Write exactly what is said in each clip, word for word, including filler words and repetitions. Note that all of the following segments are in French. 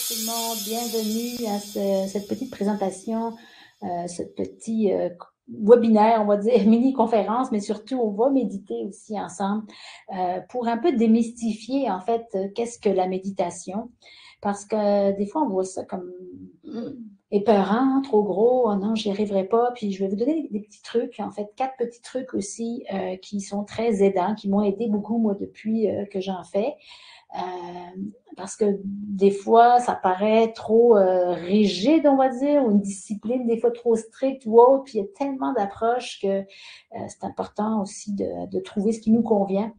tout le monde, bienvenue à ce, cette petite présentation, euh, ce petit euh, webinaire, on va dire, mini-conférence, mais surtout, on va méditer aussi ensemble euh, pour un peu démystifier, en fait, euh, qu'est-ce que la méditation. Parce que des fois, on voit ça comme hum, épeurant, trop gros, oh non, j'y arriverai pas. Puis je vais vous donner des petits trucs, en fait, quatre petits trucs aussi euh, qui sont très aidants, qui m'ont aidé beaucoup, moi, depuis euh, que j'en fais. Euh, parce que des fois, ça paraît trop euh, rigide, on va dire, ou une discipline des fois trop stricte ou autre, puis il y a tellement d'approches que euh, c'est important aussi de, de trouver ce qui nous convient.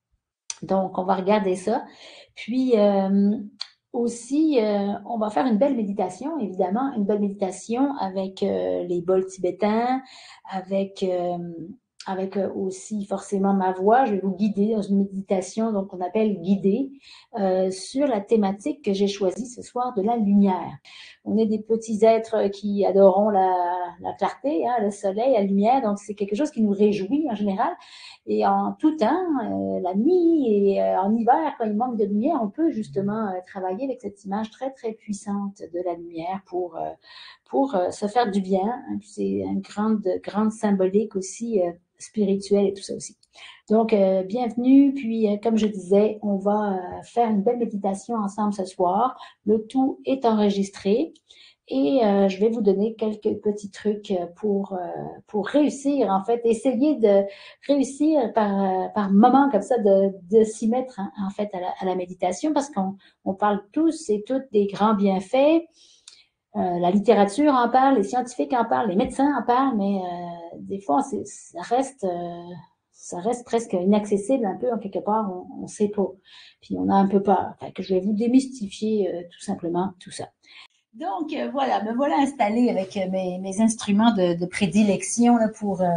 Donc, on va regarder ça. Puis, euh, aussi, euh, on va faire une belle méditation, évidemment, une belle méditation avec euh, les bols tibétains, avec... Euh, avec aussi forcément ma voix. Je vais vous guider dans une méditation, donc on appelle guidée, euh, sur la thématique que j'ai choisie ce soir de la lumière. On est des petits êtres qui adorons la, la clarté, hein, le soleil, la lumière, donc c'est quelque chose qui nous réjouit en général. Et en tout temps, euh, la nuit et euh, en hiver, quand il manque de lumière, on peut justement euh, travailler avec cette image très, très puissante de la lumière pour, euh, pour euh, se faire du bien. C'est une grande, grande symbolique aussi euh, spirituelle et tout ça aussi. Donc, euh, bienvenue. Puis, euh, comme je disais, on va euh, faire une belle méditation ensemble ce soir. Le tout est enregistré. Et euh, je vais vous donner quelques petits trucs pour, euh, pour réussir, en fait, essayer de réussir par, par moment comme ça, de, de s'y mettre hein, en fait à la, à la méditation, parce qu'on on parle tous et toutes des grands bienfaits. Euh, la littérature en parle, les scientifiques en parlent, les médecins en parlent, mais euh, des fois, c'est, ça reste... Euh, ça reste presque inaccessible un peu, en quelque part, on ne sait pas. Puis on a un peu peur. Fait que je vais vous démystifier euh, tout simplement tout ça. Donc euh, voilà, me voilà installée avec euh, mes, mes instruments de, de prédilection là, pour... Euh,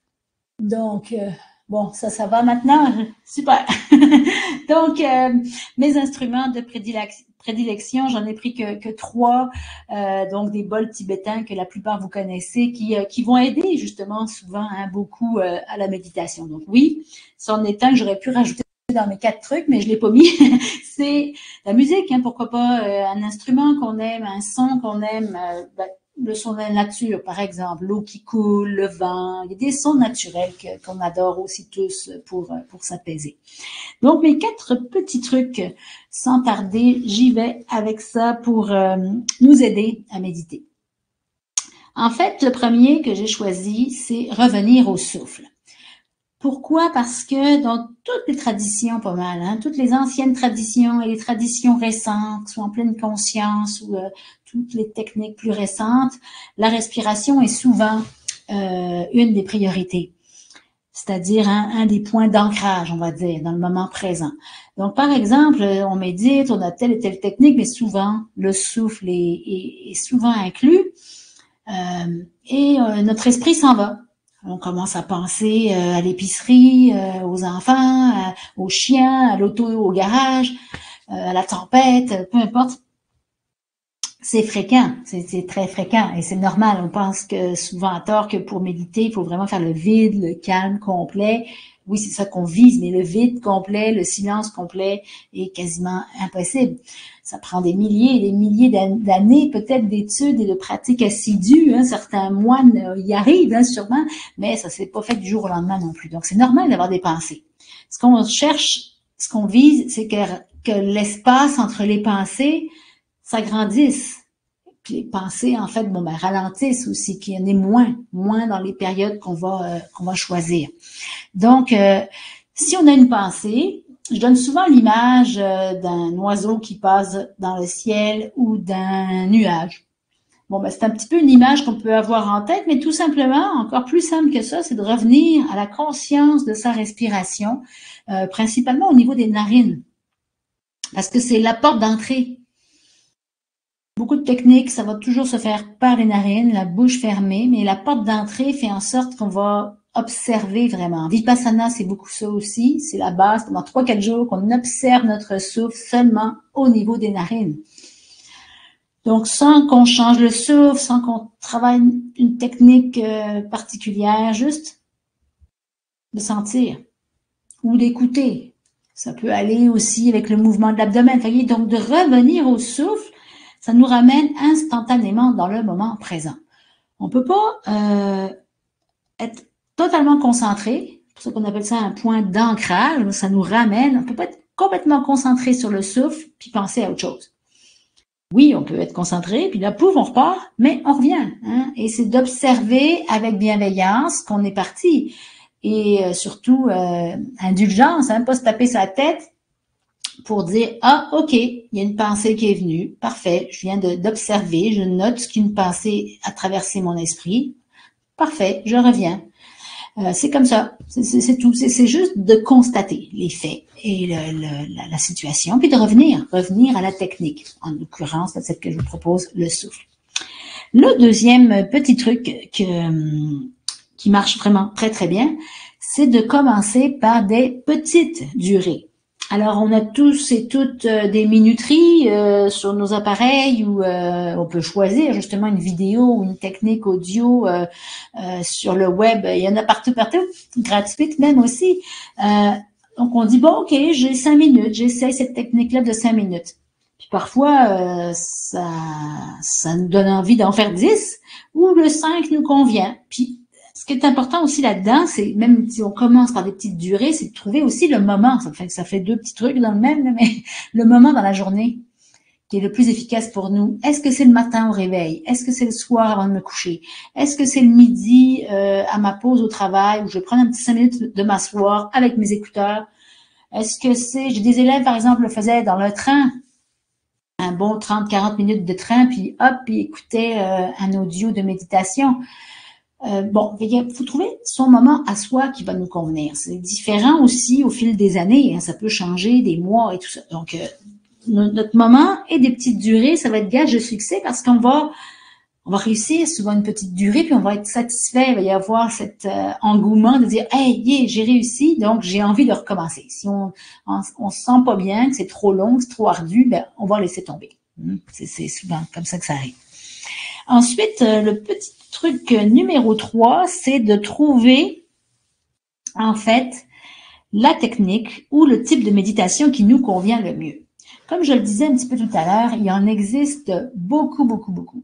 donc, euh, bon, ça, ça va maintenant? Super! Donc, euh, mes instruments de prédilection, prédilection, j'en ai pris que, que trois, euh, donc des bols tibétains que la plupart vous connaissez, qui, euh, qui vont aider justement souvent hein, beaucoup euh, à la méditation. Donc oui, c'en est un que j'aurais pu rajouter dans mes quatre trucs, mais je l'ai pas mis. C'est la musique, hein, pourquoi pas euh, un instrument qu'on aime, un son qu'on aime, euh, ben, le son de la nature, par exemple, l'eau qui coule, le vent, il y a des sons naturels que, qu'on adore aussi tous pour, pour s'apaiser. Donc, mes quatre petits trucs, sans tarder, j'y vais avec ça pour euh, nous aider à méditer. En fait, le premier que j'ai choisi, c'est revenir au souffle. Pourquoi? Parce que dans toutes les traditions, pas mal, hein, toutes les anciennes traditions et les traditions récentes, soit en pleine conscience ou euh, toutes les techniques plus récentes, la respiration est souvent euh, une des priorités. C'est-à-dire un, un des points d'ancrage, on va dire, dans le moment présent. Donc, par exemple, on médite, on a telle et telle technique, mais souvent, le souffle est, est, est souvent inclus euh, et euh, notre esprit s'en va. On commence à penser euh, à l'épicerie, euh, aux enfants, euh, aux chiens, à l'auto, au garage, euh, à la tempête, peu importe. C'est fréquent, c'est, c'est très fréquent et c'est normal. On pense que souvent à tort que pour méditer, il faut vraiment faire le vide, le calme complet. Oui, c'est ça qu'on vise, mais le vide complet, le silence complet est quasiment impossible. Ça prend des milliers et des milliers d'années, peut-être d'études et de pratiques assidues. Hein. Certains moines y arrivent, hein, sûrement, mais ça s'est pas fait du jour au lendemain non plus. Donc, c'est normal d'avoir des pensées. Ce qu'on cherche, ce qu'on vise, c'est que, que l'espace entre les pensées s'agrandissent. Puis les pensées, en fait, bon, ben, ralentissent aussi, qu'il y en ait moins, moins dans les périodes qu'on va, euh, qu'on va choisir. Donc, euh, si on a une pensée, je donne souvent l'image euh, d'un oiseau qui passe dans le ciel ou d'un nuage. Bon, ben, c'est un petit peu une image qu'on peut avoir en tête, mais tout simplement, encore plus simple que ça, c'est de revenir à la conscience de sa respiration, euh, principalement au niveau des narines. Parce que c'est la porte d'entrée. Beaucoup de techniques, ça va toujours se faire par les narines, la bouche fermée, mais la porte d'entrée fait en sorte qu'on va observer vraiment. Vipassana, c'est beaucoup ça aussi, c'est la base, pendant trois quatre jours qu'on observe notre souffle seulement au niveau des narines. Donc, sans qu'on change le souffle, sans qu'on travaille une technique euh, particulière, juste de sentir ou d'écouter. Ça peut aller aussi avec le mouvement de l'abdomen. Donc, de revenir au souffle, Ça nous ramène instantanément dans le moment présent. On ne peut pas euh, être totalement concentré, c'est pour ça qu'on appelle ça un point d'ancrage, ça nous ramène, on ne peut pas être complètement concentré sur le souffle puis penser à autre chose. Oui, on peut être concentré, puis là, pouf, on repart, mais on revient. Hein? Et c'est d'observer avec bienveillance qu'on est parti. Et euh, surtout, euh, indulgence, hein, pas se taper sur la tête pour dire « Ah, ok, il y a une pensée qui est venue, parfait, je viens d'observer, je note ce qu'une pensée a traversé mon esprit, parfait, je reviens. » Euh, c'est comme ça, c'est tout, c'est juste de constater les faits et le, le, la, la situation, puis de revenir, revenir à la technique, en l'occurrence, celle que je vous propose, le souffle. Le deuxième petit truc que, qui marche vraiment très très bien, c'est de commencer par des petites durées. Alors, on a tous et toutes euh, des minuteries euh, sur nos appareils où euh, on peut choisir justement une vidéo ou une technique audio euh, euh, sur le web. Il y en a partout, partout, gratuite même aussi. Euh, donc, on dit, bon, OK, j'ai cinq minutes, j'essaie cette technique-là de cinq minutes. Puis parfois, euh, ça, ça nous donne envie d'en faire dix ou le cinq nous convient. Puis, ce qui est important aussi là-dedans, c'est même si on commence par des petites durées, c'est de trouver aussi le moment. Ça fait, ça fait deux petits trucs dans le même, mais le moment dans la journée qui est le plus efficace pour nous. Est-ce que c'est le matin au réveil? Est-ce que c'est le soir avant de me coucher? Est-ce que c'est le midi euh, à ma pause au travail où je prends un petit cinq minutes de m'asseoir avec mes écouteurs? Est-ce que c'est... J'ai des élèves, par exemple, le faisaient dans le train, un bon trente à quarante minutes de train, puis hop, puis écoutaient euh, un audio de méditation. Euh, bon, il faut trouver son moment à soi qui va nous convenir. C'est différent aussi au fil des années, hein, ça peut changer des mois et tout ça. Donc, euh, notre moment et des petites durées, ça va être gage de succès parce qu'on va, on va réussir souvent une petite durée puis on va être satisfait. Il va y avoir cet euh, engouement de dire, hey, yeah, j'ai réussi, donc j'ai envie de recommencer. Si on, on, on se sent pas bien, que c'est trop long, que c'est trop ardu, ben on va laisser tomber. C'est souvent comme ça que ça arrive. Ensuite, euh, le petit truc numéro trois, c'est de trouver, en fait, la technique ou le type de méditation qui nous convient le mieux. Comme je le disais un petit peu tout à l'heure, il en existe beaucoup, beaucoup, beaucoup.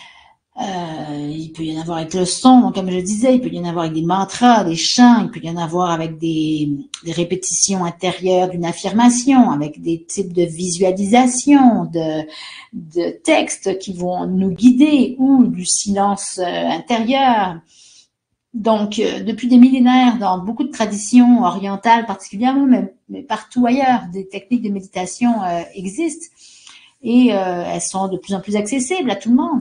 Euh, il peut y en avoir avec le son, donc comme je disais, il peut y en avoir avec des mantras, des chants, il peut y en avoir avec des, des répétitions intérieures d'une affirmation, avec des types de visualisation, de, de textes qui vont nous guider ou du silence intérieur. Donc, euh, depuis des millénaires, dans beaucoup de traditions orientales particulièrement, mais, mais partout ailleurs, des techniques de méditation euh, existent et euh, elles sont de plus en plus accessibles à tout le monde.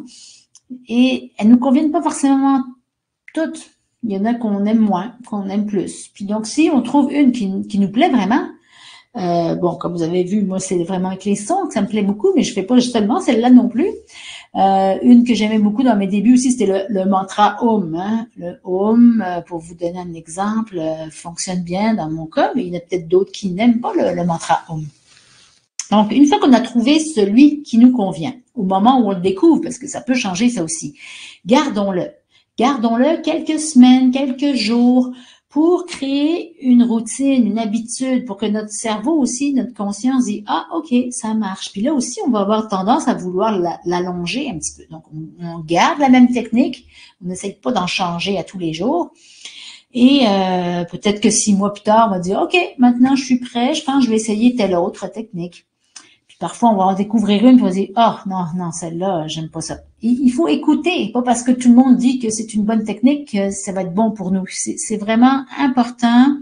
Et elles nous conviennent pas forcément toutes. Il y en a qu'on aime moins, qu'on aime plus. Puis donc, si on trouve une qui, qui nous plaît vraiment, euh, bon, comme vous avez vu, moi, c'est vraiment avec les sons que ça me plaît beaucoup, mais je fais pas seulement celle-là non plus. Euh, une que j'aimais beaucoup dans mes débuts aussi, c'était le, le mantra Om. Hein. Le Om, euh, pour vous donner un exemple, euh, fonctionne bien dans mon cas, mais il y en a peut-être d'autres qui n'aiment pas le, le mantra Om. Donc, une fois qu'on a trouvé celui qui nous convient, au moment où on le découvre, parce que ça peut changer ça aussi, gardons-le. Gardons-le quelques semaines, quelques jours, pour créer une routine, une habitude, pour que notre cerveau aussi, notre conscience dise « Ah, ok, ça marche ». Puis là aussi, on va avoir tendance à vouloir l'allonger un petit peu. Donc, on, on garde la même technique, on n'essaye pas d'en changer à tous les jours. Et euh, peut-être que six mois plus tard, on va dire « Ok, maintenant je suis prêt, je pense que je vais essayer telle autre technique ». Parfois, on va en découvrir une, puis on va dire, oh, non, non, celle-là, j'aime pas ça. Il faut écouter, pas parce que tout le monde dit que c'est une bonne technique que ça va être bon pour nous. C'est vraiment important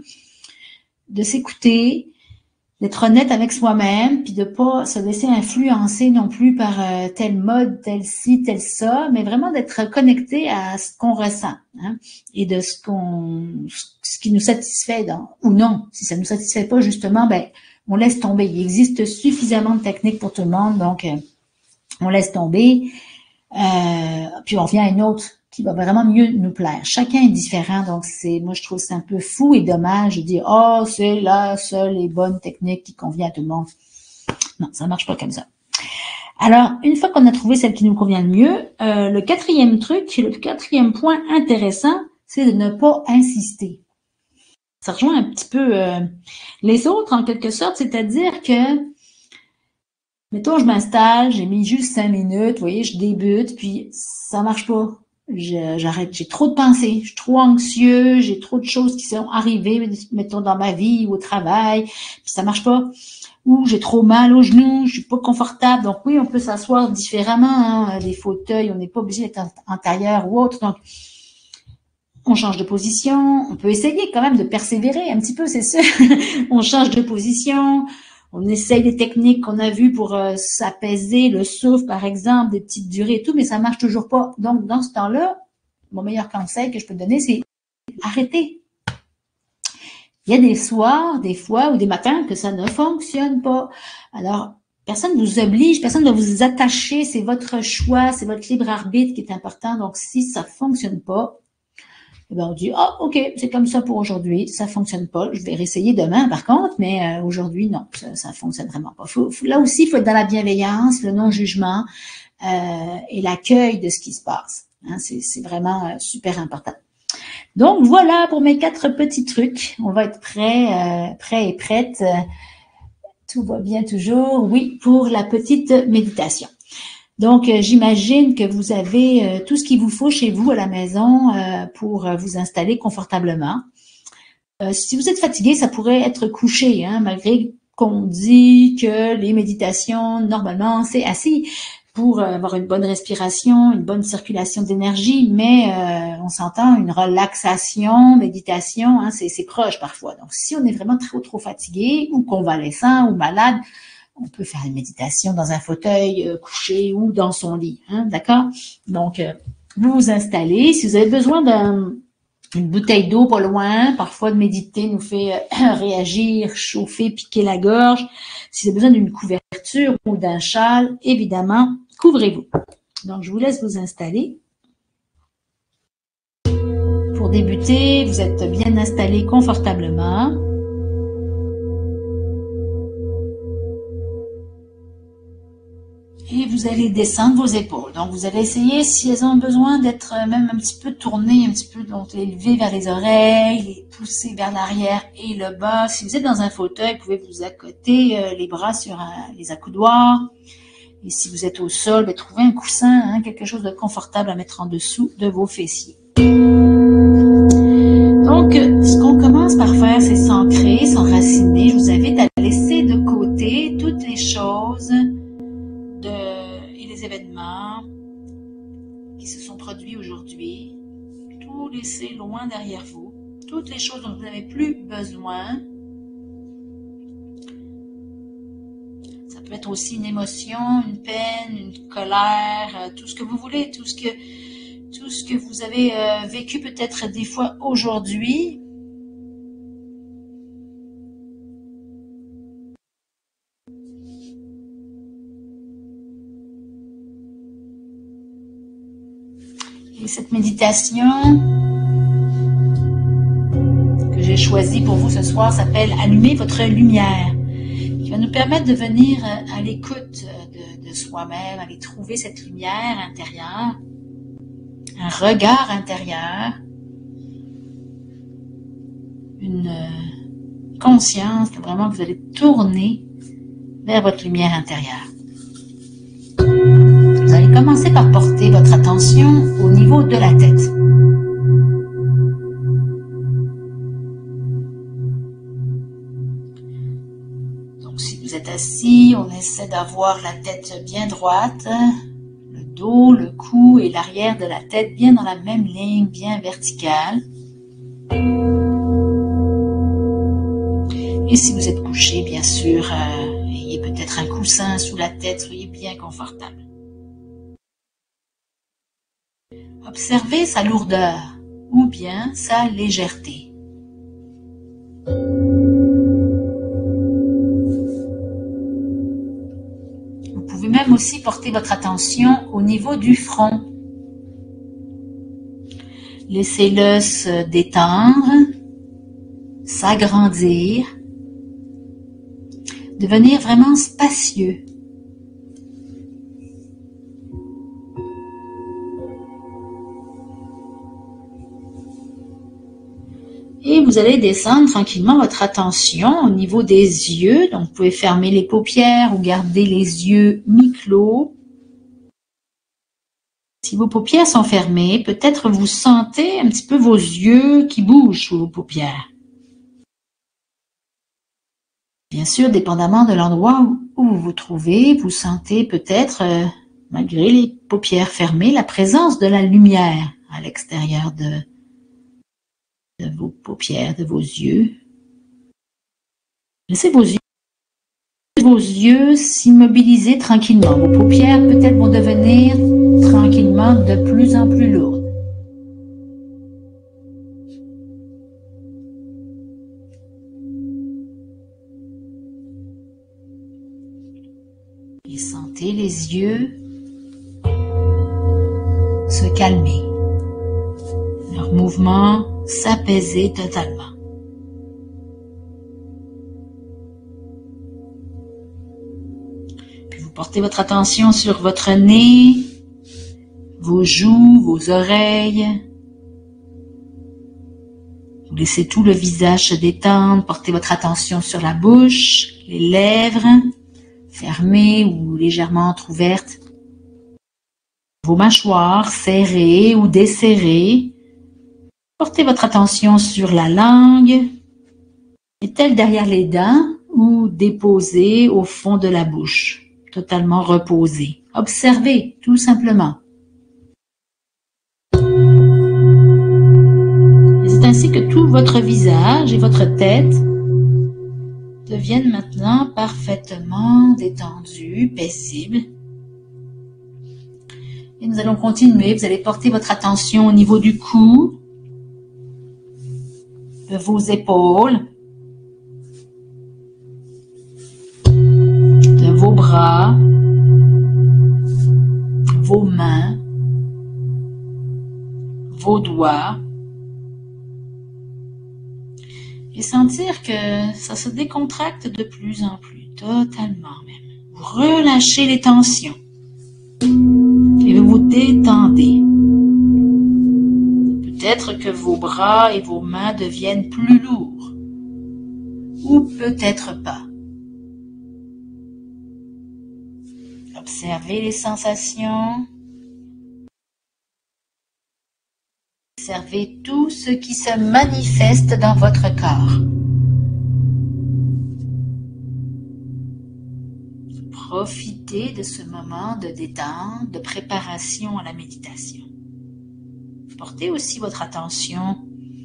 de s'écouter, d'être honnête avec soi-même, puis de pas se laisser influencer non plus par euh, telle mode, tel ci, tel ça, mais vraiment d'être connecté à ce qu'on ressent, hein, et de ce qu'on, ce qui nous satisfait dans, ou non. Si ça nous satisfait pas, justement, ben, on laisse tomber. Il existe suffisamment de techniques pour tout le monde, donc euh, on laisse tomber. Euh, puis on vient à une autre qui va vraiment mieux nous plaire. Chacun est différent, donc c'est, moi je trouve c'est un peu fou et dommage de dire oh c'est la seule et bonne technique qui convient à tout le monde. Non, ça marche pas comme ça. Alors une fois qu'on a trouvé celle qui nous convient le mieux, euh, le quatrième truc, le quatrième point intéressant, c'est de ne pas insister. Ça rejoint un petit peu euh, les autres en quelque sorte, c'est-à-dire que Mettons, je m'installe, j'ai mis juste cinq minutes, vous voyez, je débute, puis ça marche pas. J'arrête, j'ai trop de pensées, je suis trop anxieux, j'ai trop de choses qui sont arrivées, mettons, dans ma vie ou au travail, puis ça marche pas. Ou j'ai trop mal aux genoux, je suis pas confortable. Donc oui, on peut s'asseoir différemment, hein, les fauteuils, on n'est pas obligé d'être antérieur ou autre. Donc, on change de position, on peut essayer quand même de persévérer un petit peu, c'est sûr. On change de position, on essaye des techniques qu'on a vues pour euh, s'apaiser, le souffle par exemple, des petites durées et tout, mais ça marche toujours pas. Donc dans ce temps-là, mon meilleur conseil que je peux te donner, c'est arrêter. Il y a des soirs, des fois ou des matins que ça ne fonctionne pas. Alors, personne ne vous oblige, personne ne va vous attacher, c'est votre choix, c'est votre libre arbitre qui est important. Donc si ça fonctionne pas, eh ben on dit ah oh, ok, c'est comme ça pour aujourd'hui, ça fonctionne pas, je vais réessayer demain par contre, mais euh, aujourd'hui non, ça, ça fonctionne vraiment pas. Faut, faut, là aussi, il faut être dans la bienveillance, le non-jugement euh, et l'accueil de ce qui se passe. Hein, c'est vraiment euh, super important. Donc voilà pour mes quatre petits trucs. On va être prêt, euh, prêt et prête. Tout va bien toujours. Oui, pour la petite méditation. Donc, euh, j'imagine que vous avez euh, tout ce qu'il vous faut chez vous à la maison euh, pour euh, vous installer confortablement. Euh, si vous êtes fatigué, ça pourrait être couché, hein, malgré qu'on dit que les méditations, normalement, c'est assis pour euh, avoir une bonne respiration, une bonne circulation d'énergie, mais euh, on s'entend, une relaxation, méditation, hein, c'est proche parfois. Donc, si on est vraiment trop, trop fatigué ou convalescent ou malade, on peut faire une méditation dans un fauteuil euh, couché ou dans son lit, hein, d'accord? Donc, euh, vous vous installez. Si vous avez besoin d'une un, bouteille d'eau pas loin, parfois de méditer nous fait euh, réagir, chauffer, piquer la gorge. Si vous avez besoin d'une couverture ou d'un châle, évidemment, couvrez-vous. Donc, je vous laisse vous installer. Pour débuter, vous êtes bien installé confortablement. Et vous allez descendre vos épaules. Donc, vous allez essayer, si elles ont besoin d'être même un petit peu tournées, un petit peu, donc les lever vers les oreilles, les pousser vers l'arrière et le bas. Si vous êtes dans un fauteuil, vous pouvez vous accoter euh, les bras sur un, les accoudoirs. Et si vous êtes au sol, ben, trouvez un coussin, hein, quelque chose de confortable à mettre en dessous de vos fessiers. Donc, ce qu'on commence par faire, c'est s'ancrer, s'enraciner. Je vous invite à laisser de côté toutes les choses de, et les événements qui se sont produits aujourd'hui. Tout laisser loin derrière vous. Toutes les choses dont vous n'avez plus besoin. Ça peut être aussi une émotion, une peine, une colère, tout ce que vous voulez, tout ce que, tout ce que vous avez euh, vécu peut-être des fois aujourd'hui. Et cette méditation que j'ai choisie pour vous ce soir s'appelle « Allumer votre lumière », qui va nous permettre de venir à l'écoute de, de soi-même, aller trouver cette lumière intérieure, un regard intérieur, une conscience, vraiment que vous allez tourner vers votre lumière intérieure. Vous allez commencer par porter votre attention au niveau de la tête. Donc, si vous êtes assis, on essaie d'avoir la tête bien droite, le dos, le cou et l'arrière de la tête bien dans la même ligne, bien verticale. Et si vous êtes couché, bien sûr, euh, ayez peut-être un coussin sous la tête, soyez bien confortable. Observez sa lourdeur ou bien sa légèreté. Vous pouvez même aussi porter votre attention au niveau du front. Laissez-le se détendre, s'agrandir, devenir vraiment spacieux. Et vous vous allez descendre tranquillement votre attention au niveau des yeux. Donc, vous pouvez fermer les paupières ou garder les yeux mi-clos. Si vos paupières sont fermées, peut-être vous sentez un petit peu vos yeux qui bougent sous vos paupières. Bien sûr, dépendamment de l'endroit où vous vous trouvez, vous sentez peut-être, euh, malgré les paupières fermées, la présence de la lumière à l'extérieur de, de vos paupières, de vos yeux. Laissez vos yeux, vos yeux s'immobiliser tranquillement. Vos paupières peut-être vont devenir tranquillement de plus en plus lourdes. Et sentez les yeux se calmer, leur mouvement s'apaiser totalement. Puis vous portez votre attention sur votre nez, vos joues, vos oreilles. Vous laissez tout le visage se détendre, portez votre attention sur la bouche, les lèvres, fermées ou légèrement entrouvertes. Vos mâchoires serrées ou desserrées. Portez votre attention sur la langue. Est-elle derrière les dents ou déposée au fond de la bouche, totalement reposée? Observez, tout simplement. C'est ainsi que tout votre visage et votre tête deviennent maintenant parfaitement détendus, paisibles. Et nous allons continuer. Vous allez porter votre attention au niveau du cou, de vos épaules, de vos bras, vos mains, vos doigts. Et sentir que ça se décontracte de plus en plus, totalement même. Vous relâchez les tensions et vous vous détendez. Peut-être que vos bras et vos mains deviennent plus lourds, ou peut-être pas. Observez les sensations. Observez tout ce qui se manifeste dans votre corps. Profitez de ce moment de détente, de préparation à la méditation. Portez aussi votre attention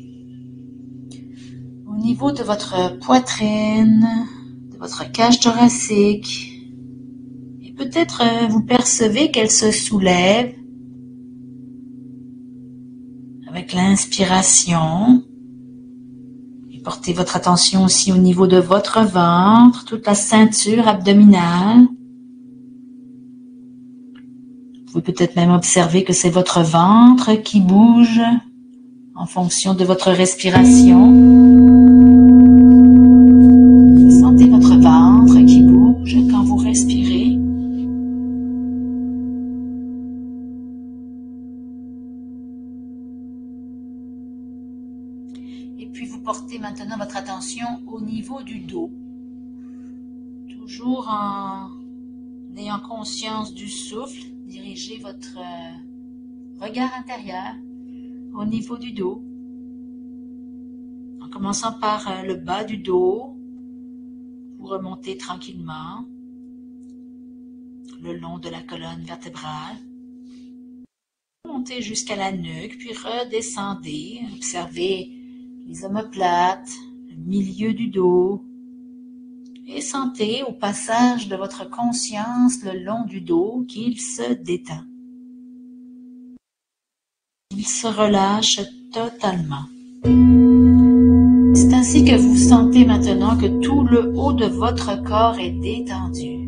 au niveau de votre poitrine, de votre cage thoracique. Et peut-être vous percevez qu'elle se soulève avec l'inspiration. Et portez votre attention aussi au niveau de votre ventre, toute la ceinture abdominale. Vous pouvez peut-être même observer que c'est votre ventre qui bouge en fonction de votre respiration. Sentez votre ventre qui bouge quand vous respirez. Et puis vous portez maintenant votre attention au niveau du dos. Toujours en ayant conscience du souffle. Dirigez votre regard intérieur au niveau du dos, en commençant par le bas du dos. Vous remontez tranquillement le long de la colonne vertébrale. Montez jusqu'à la nuque, puis redescendez. Observez les omoplates, le milieu du dos. Et sentez au passage de votre conscience le long du dos qu'il se détend. Il se relâche totalement. C'est ainsi que vous sentez maintenant que tout le haut de votre corps est détendu.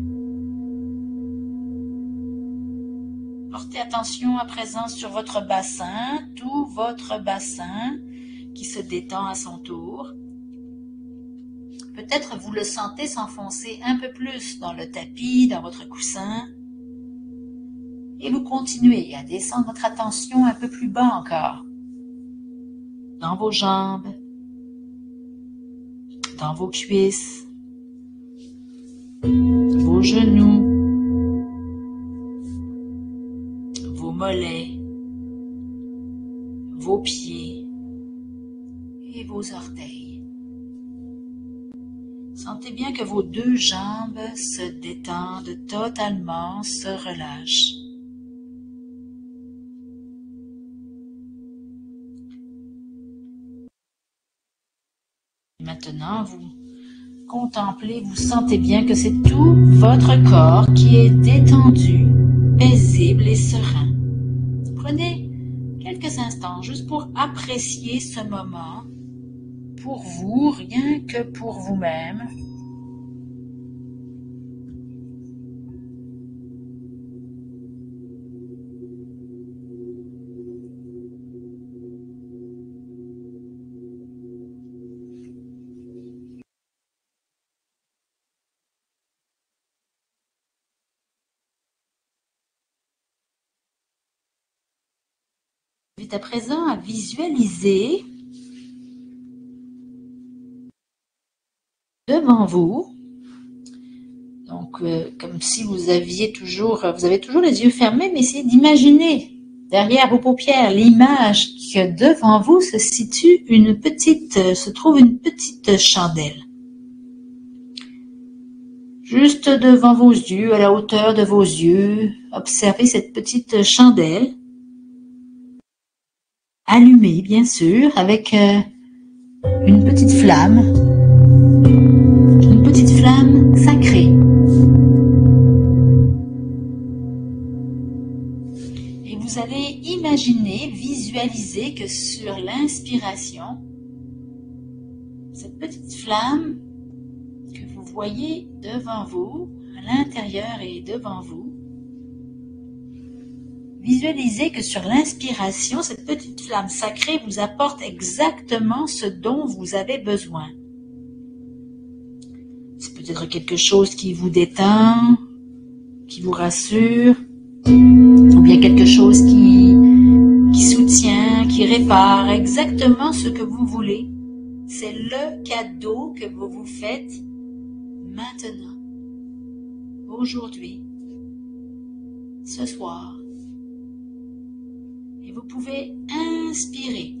Portez attention à présent sur votre bassin, tout votre bassin qui se détend à son tour. Peut-être vous le sentez s'enfoncer un peu plus dans le tapis, dans votre coussin. Et vous continuez à descendre votre attention un peu plus bas encore. Dans vos jambes, dans vos cuisses, vos genoux, vos mollets, vos pieds et vos orteils. Sentez bien que vos deux jambes se détendent totalement, se relâchent. Maintenant, vous contemplez, vous sentez bien que c'est tout votre corps qui est détendu, paisible et serein. Prenez quelques instants juste pour apprécier ce moment pour vous, rien que pour vous-même. Je vous invite à présent à visualiser devant vous, donc euh, comme si vous aviez toujours, vous avez toujours les yeux fermés, mais essayez d'imaginer derrière vos paupières l'image que devant vous se situe une petite, se trouve une petite chandelle. Juste devant vos yeux, à la hauteur de vos yeux, observez cette petite chandelle. Allumée, bien sûr, avec euh, une petite flamme, une petite flamme sacrée. Et vous allez imaginer, visualiser que sur l'inspiration, cette petite flamme que vous voyez devant vous, à l'intérieur et devant vous, visualisez que sur l'inspiration, cette petite flamme sacrée vous apporte exactement ce dont vous avez besoin. C'est peut-être quelque chose qui vous détend, qui vous rassure, ou bien quelque chose qui, qui soutient, qui répare, exactement ce que vous voulez. C'est le cadeau que vous vous faites maintenant, aujourd'hui, ce soir. Vous pouvez inspirer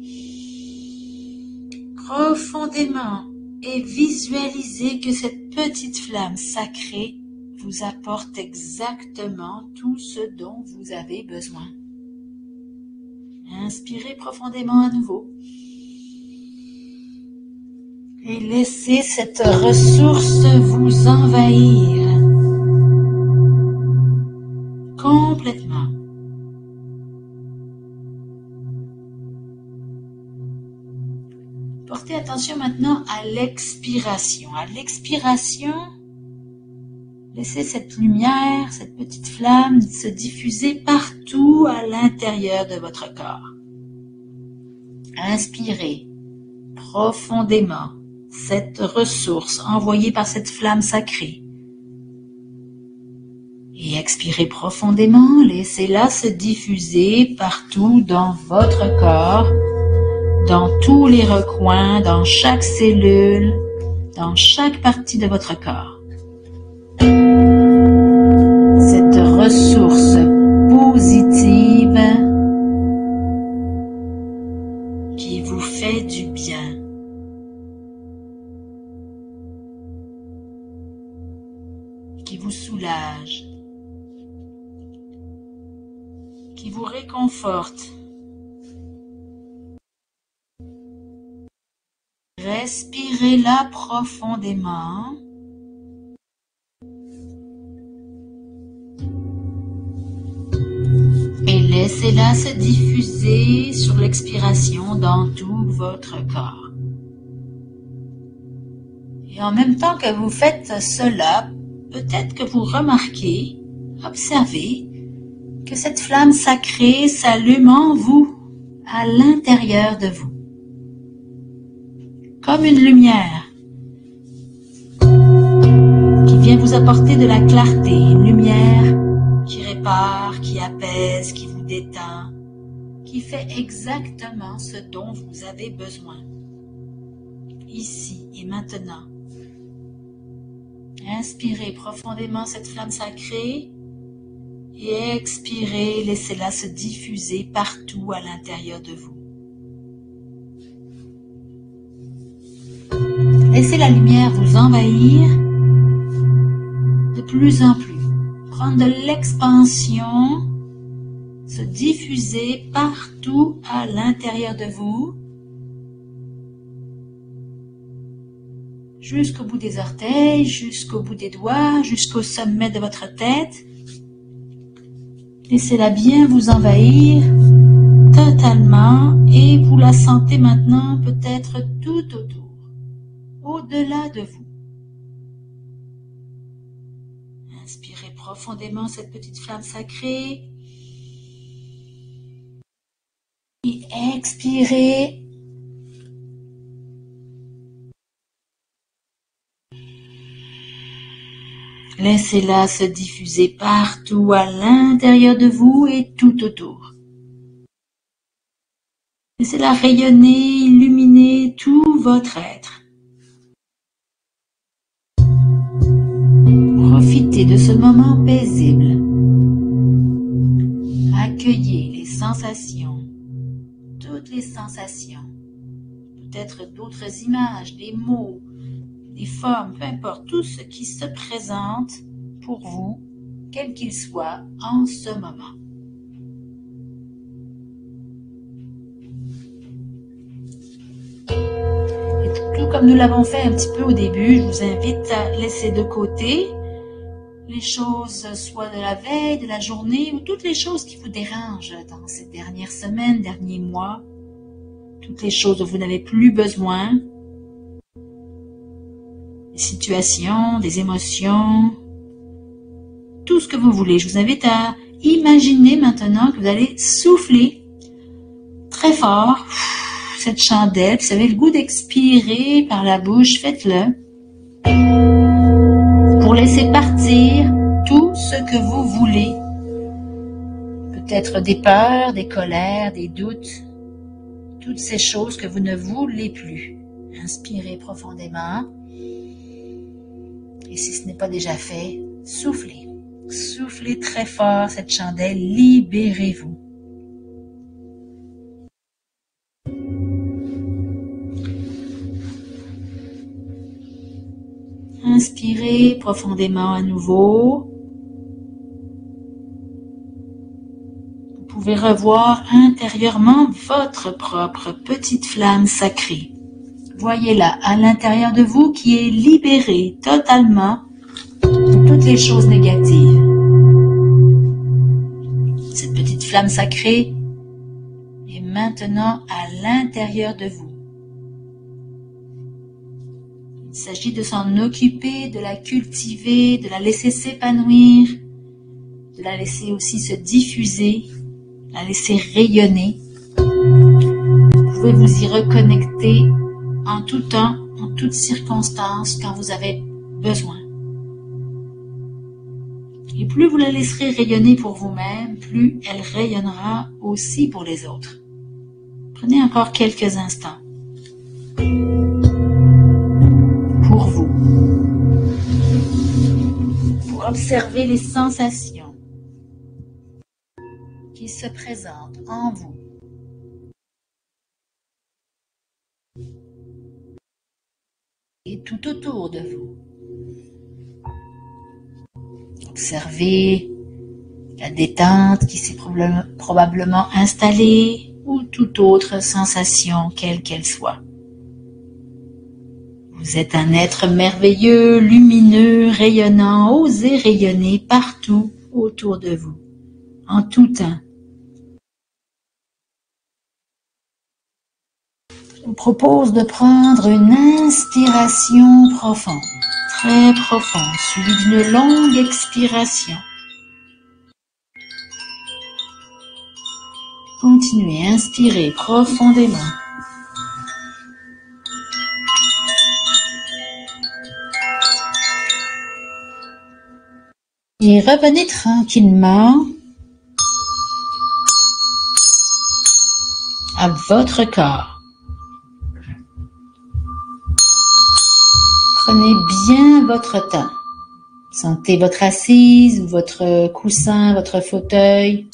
profondément et visualiser que cette petite flamme sacrée vous apporte exactement tout ce dont vous avez besoin. Inspirez profondément à nouveau et laissez cette ressource vous envahir complètement. Portez attention maintenant à l'expiration. À l'expiration, laissez cette lumière, cette petite flamme se diffuser partout à l'intérieur de votre corps. Inspirez profondément cette ressource envoyée par cette flamme sacrée. Et expirez profondément, laissez-la se diffuser partout dans votre corps, dans tous les recoins, dans chaque cellule, dans chaque partie de votre corps. Cette ressource positive qui vous fait du bien. Qui vous soulage. Qui vous réconforte. Respirez-la profondément. Et laissez-la se diffuser sur l'expiration dans tout votre corps. Et en même temps que vous faites cela, peut-être que vous remarquez, observez, que cette flamme sacrée s'allume en vous, à l'intérieur de vous. Comme une lumière qui vient vous apporter de la clarté, une lumière qui répare, qui apaise, qui vous détend, qui fait exactement ce dont vous avez besoin, ici et maintenant, Inspirez profondément cette flamme sacrée et expirez, laissez-la se diffuser partout à l'intérieur de vous. Laissez la lumière vous envahir de plus en plus, prendre de l'expansion, se diffuser partout à l'intérieur de vous, jusqu'au bout des orteils, jusqu'au bout des doigts, jusqu'au sommet de votre tête. Laissez-la bien vous envahir totalement et vous la sentez maintenant peut-être tout autour, au-delà de vous. Inspirez profondément cette petite flamme sacrée et expirez. Laissez-la se diffuser partout à l'intérieur de vous et tout autour. Laissez-la rayonner, illuminer tout votre être. Profitez de ce moment paisible. Accueillez les sensations, toutes les sensations, peut-être d'autres images, des mots, des formes, peu importe, tout ce qui se présente pour vous, quel qu'il soit, en ce moment. Et tout comme nous l'avons fait un petit peu au début, je vous invite à laisser de côté les choses, soit de la veille, de la journée, ou toutes les choses qui vous dérangent dans ces dernières semaines, derniers mois, toutes les choses dont vous n'avez plus besoin, des situations, des émotions, tout ce que vous voulez. Je vous invite à imaginer maintenant que vous allez souffler très fort cette chandelle. Si vous avez le goût d'expirer par la bouche, faites-le pour laisser partir tout ce que vous voulez. Peut-être des peurs, des colères, des doutes, toutes ces choses que vous ne voulez plus. Inspirez profondément. Et si ce n'est pas déjà fait, soufflez. Soufflez très fort cette chandelle, libérez-vous. Inspirez profondément à nouveau. Vous pouvez revoir intérieurement votre propre petite flamme sacrée. Voyez-la à l'intérieur de vous qui est libérée totalement de toutes les choses négatives. Cette petite flamme sacrée est maintenant à l'intérieur de vous. Il s'agit de s'en occuper, de la cultiver, de la laisser s'épanouir, de la laisser aussi se diffuser, de la laisser rayonner. Vous pouvez vous y reconnecter en tout temps, en toutes circonstances, quand vous avez besoin. Et plus vous la laisserez rayonner pour vous-même, plus elle rayonnera aussi pour les autres. Prenez encore quelques instants pour vous, pour observer les sensations qui se présentent en vous. Et tout autour de vous. Observez la détente qui s'est probablement installée ou toute autre sensation, quelle qu'elle soit. Vous êtes un être merveilleux, lumineux, rayonnant, osez rayonner partout autour de vous, en tout temps. Je vous propose de prendre une inspiration profonde, très profonde, suivie d'une longue expiration. Continuez, inspirez profondément. Et revenez tranquillement à votre corps. Prenez bien votre temps. Sentez votre assise, votre coussin, votre fauteuil.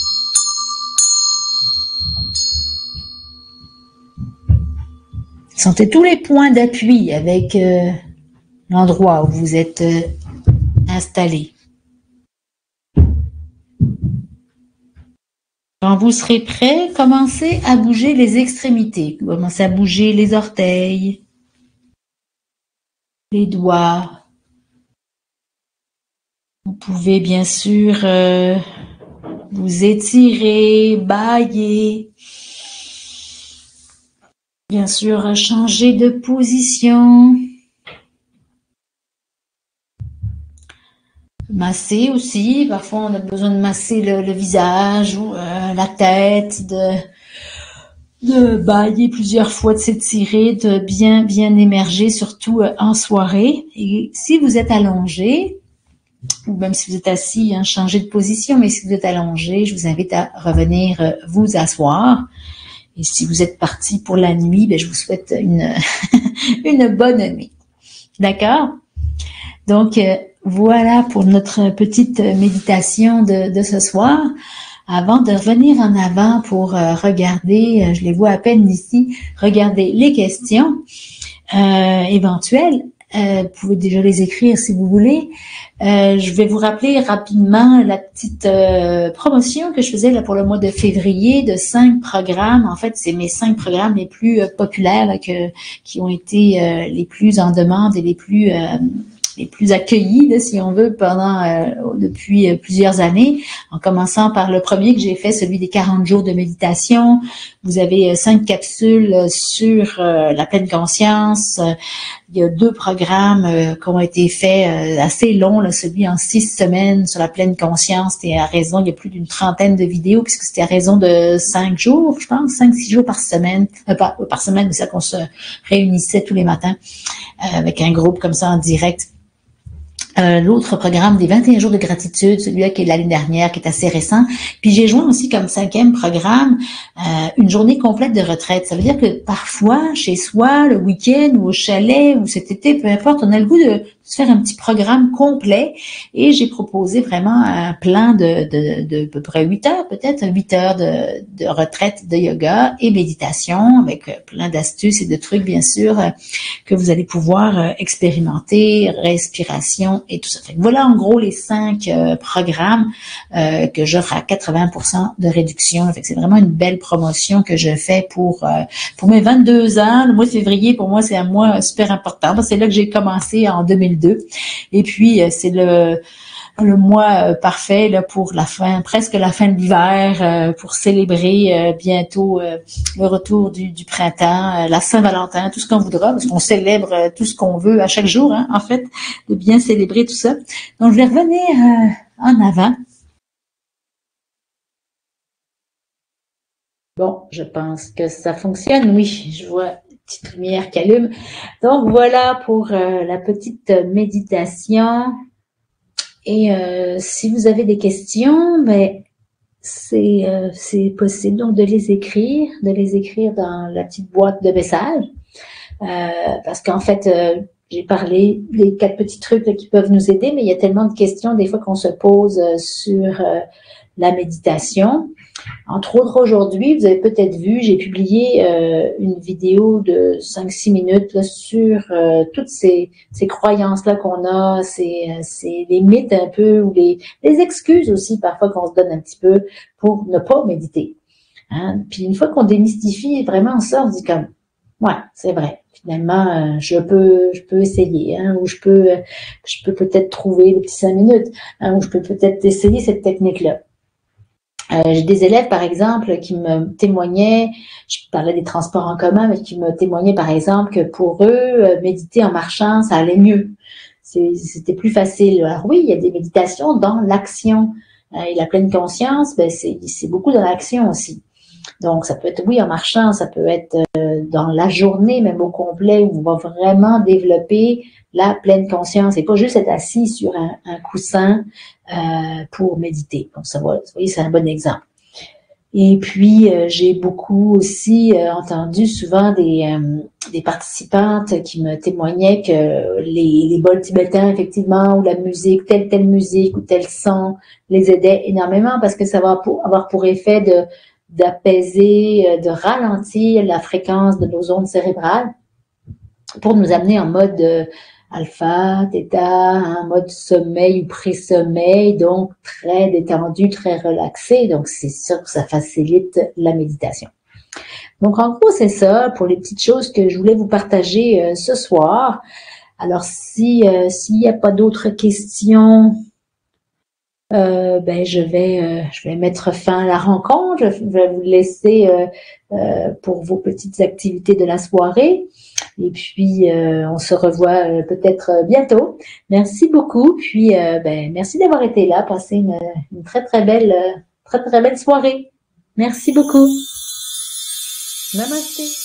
Sentez tous les points d'appui avec euh, l'endroit où vous êtes euh, installé. Quand vous serez prêt, commencez à bouger les extrémités. Commencez à bouger les orteils, les doigts. Vous pouvez bien sûr euh, vous étirer, bâiller. Bien sûr, changer de position. Masser aussi. Parfois, on a besoin de masser le, le visage ou euh, la tête, de, de bâiller plusieurs fois, de s'étirer, de bien, bien émerger, surtout euh, en soirée. Et si vous êtes allongé, ou même si vous êtes assis, hein, changez de position, mais si vous êtes allongé, je vous invite à revenir euh, vous asseoir. Et si vous êtes parti pour la nuit, ben, je vous souhaite une, une bonne nuit. D'accord? Donc, euh, voilà pour notre petite méditation de, de ce soir. Avant de revenir en avant pour euh, regarder, euh, je les vois à peine ici, regarder les questions euh, éventuelles. Euh, vous pouvez déjà les écrire si vous voulez. Euh, je vais vous rappeler rapidement la petite euh, promotion que je faisais là pour le mois de février de cinq programmes. En fait, c'est mes cinq programmes les plus euh, populaires là, que, qui ont été euh, les plus en demande et les plus euh, les plus accueillis, là, si on veut, pendant euh, depuis euh, plusieurs années, en commençant par le premier que j'ai fait, celui des quarante jours de méditation. Vous avez euh, cinq capsules euh, sur euh, la pleine conscience. Euh, il y a deux programmes euh, qui ont été faits euh, assez longs, là, celui en six semaines sur la pleine conscience. C'était à raison, il y a plus d'une trentaine de vidéos, puisque c'était à raison de cinq jours, je pense, cinq, six jours par semaine, euh, par, par semaine, c'est ça qu'on se réunissait tous les matins euh, avec un groupe comme ça en direct. Euh, l'autre programme des vingt et un jours de gratitude, celui-là qui est de l'année dernière, qui est assez récent. Puis j'ai joint aussi comme cinquième programme euh, une journée complète de retraite. Ça veut dire que parfois, chez soi, le week-end ou au chalet ou cet été, peu importe, on a le goût de se faire un petit programme complet. Et j'ai proposé vraiment un plan de, de, de à peu près huit heures, peut-être huit heures de, de retraite de yoga et méditation, avec plein d'astuces et de trucs, bien sûr, que vous allez pouvoir expérimenter, respiration, et tout ça. Fait que voilà en gros les cinq euh, programmes euh, que j'offre à quatre-vingts pour cent de réduction. Fait que c'est vraiment une belle promotion que je fais pour euh, pour mes vingt-deux ans. Le mois de février, pour moi, c'est un mois super important. C'est là que j'ai commencé en deux mille deux. Et puis, euh, c'est le le mois euh, parfait là pour la fin, presque la fin de l'hiver, euh, pour célébrer euh, bientôt euh, le retour du, du printemps, euh, la Saint-Valentin, tout ce qu'on voudra, parce qu'on célèbre euh, tout ce qu'on veut à chaque jour, hein, en fait, de bien célébrer tout ça. Donc, je vais revenir euh, en avant. Bon, je pense que ça fonctionne, oui, je vois une petite lumière qui allume. Donc, voilà pour euh, la petite méditation. Et euh, si vous avez des questions, ben c'est euh, c'est possible donc de les écrire, de les écrire dans la petite boîte de messages, euh, parce qu'en fait euh, j'ai parlé des quatre petits trucs là, qui peuvent nous aider, mais il y a tellement de questions des fois qu'on se pose euh, sur euh, la méditation. Entre autres, aujourd'hui, vous avez peut-être vu, j'ai publié euh, une vidéo de cinq six minutes là, sur euh, toutes ces, ces croyances-là qu'on a, ces, ces les mythes un peu, ou les, les excuses aussi parfois qu'on se donne un petit peu pour ne pas méditer. Hein? Puis une fois qu'on démystifie vraiment ça, on se dit comme, ouais, c'est vrai. Finalement, euh, je peux, je peux essayer, hein, ou je peux, je peux peut-être trouver des petits cinq minutes, hein, ou je peux peut-être essayer cette technique-là. Euh, j'ai des élèves, par exemple, qui me témoignaient, je parlais des transports en commun, mais qui me témoignaient, par exemple, que pour eux, euh, méditer en marchant, ça allait mieux. C'était plus facile. Alors oui, il y a des méditations dans l'action. Euh, et la pleine conscience, ben, c'est beaucoup dans l'action aussi. Donc, ça peut être, oui, en marchant, ça peut être euh, dans la journée, même au complet, où on va vraiment développer la pleine conscience et pas juste être assis sur un, un coussin euh, pour méditer. Donc, ça va, vous voyez, c'est un bon exemple. Et puis, euh, j'ai beaucoup aussi euh, entendu souvent des, euh, des participantes qui me témoignaient que les, les bols tibétains, effectivement, ou la musique, telle, telle musique ou tel son, les aidait énormément parce que ça va pour, avoir pour effet de d'apaiser, de ralentir la fréquence de nos ondes cérébrales pour nous amener en mode euh, alpha, theta, un mode sommeil ou pré-sommeil, donc très détendu, très relaxé. Donc, c'est sûr que ça facilite la méditation. Donc, en gros, c'est ça pour les petites choses que je voulais vous partager euh, ce soir. Alors, si euh, s'il n'y a pas d'autres questions, euh, ben je vais euh, je vais mettre fin à la rencontre. Je vais vous laisser euh, euh, pour vos petites activités de la soirée. Et puis, euh, on se revoit euh, peut-être bientôt. Merci beaucoup. Puis, euh, ben, merci d'avoir été là. Passez une, une très, très belle, euh, très, très belle soirée. Merci beaucoup. Namasté.